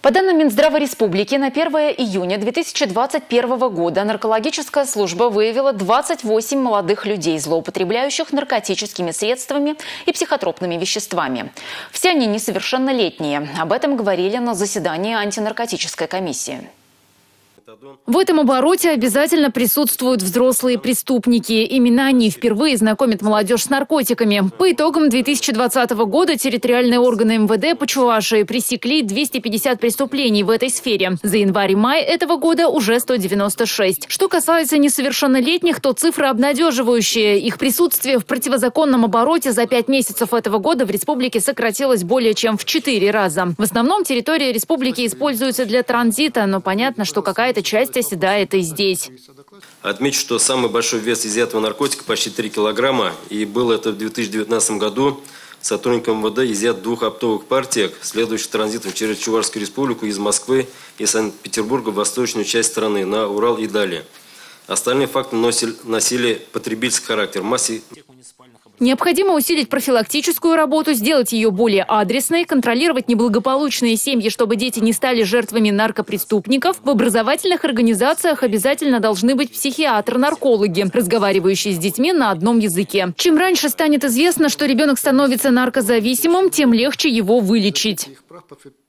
По данным Минздрава Республики, на 1 июня 2021 года наркологическая служба выявила 28 молодых людей, злоупотребляющих наркотическими средствами и психотропными веществами. Все они несовершеннолетние. Об этом говорили на заседании антинаркотической комиссии. В этом обороте обязательно присутствуют взрослые преступники. Именно они впервые знакомят молодежь с наркотиками. По итогам 2020 года территориальные органы МВД по Чувашии пресекли 250 преступлений в этой сфере. За январь-май этого года уже 196. Что касается несовершеннолетних, то цифры обнадеживающие. Их присутствие в противозаконном обороте за 5 месяцев этого года в республике сократилось более чем в 4 раза. В основном территория республики используется для транзита, но понятно, что какая-то часть оседает и здесь. Отмечу, что самый большой вес изъятого наркотика почти 3 килограмма. И было это в 2019 году. Сотрудникам МВД изъят в 2 оптовых партиях, следующих транзитом через Чувашскую республику из Москвы и Санкт-Петербурга в восточную часть страны, на Урал и далее. Остальные факты носили потребительский характер. Необходимо усилить профилактическую работу, сделать ее более адресной, контролировать неблагополучные семьи, чтобы дети не стали жертвами наркопреступников. В образовательных организациях обязательно должны быть психиатры-наркологи, разговаривающие с детьми на одном языке. Чем раньше станет известно, что ребенок становится наркозависимым, тем легче его вылечить.